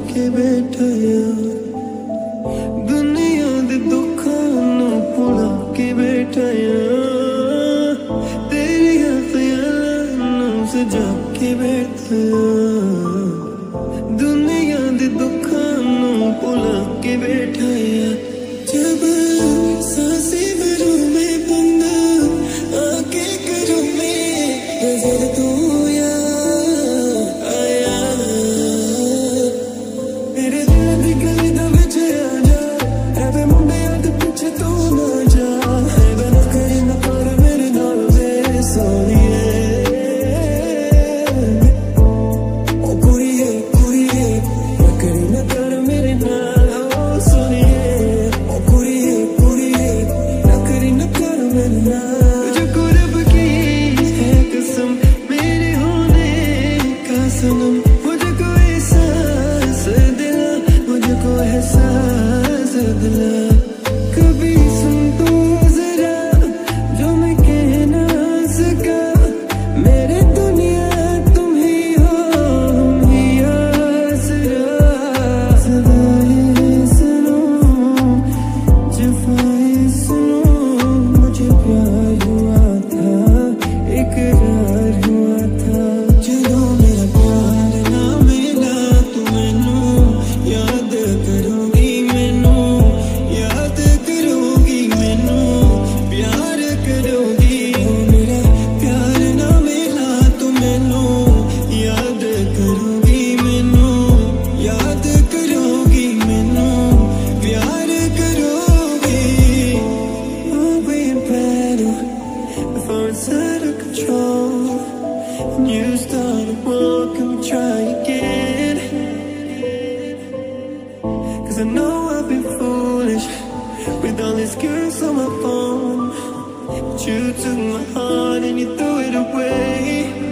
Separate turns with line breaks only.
के बैठाया, दुनिया दे दुखां नूं भुला के बैठाया, तेरिया ख्यालां नूं सजा के बैठाया, दुनिया दे दुखां नूं भुला के बैठाया। जब सांसें भरूं मैं बंद आके करूं मैं नजर तू मुझको एहसास दिला, मुझको एहसास दिला। कभी सुन तो जरा जो मैं कह ना सका, मेरे दुनिया तुम ही हो, हम ही आसरा। सदाएं सुनो, जफाएं सुनो, मुझे प्यार हुआ था, इकरार हुआ था। चलो मेरा प्यार ना मिला तू मैनू, याद करोगी मैनू, याद करोगी मैनू, प्यार करोगी। मेरा प्यार ना मिला तू मैनू, याद करोगी मैनू, याद करोगी मैनू, प्यार करोगी। Oh, we're better before it's out of control. You started walking, try again. 'Cause I know I've been foolish with all these girls on my phone, but you took my heart and you threw it away.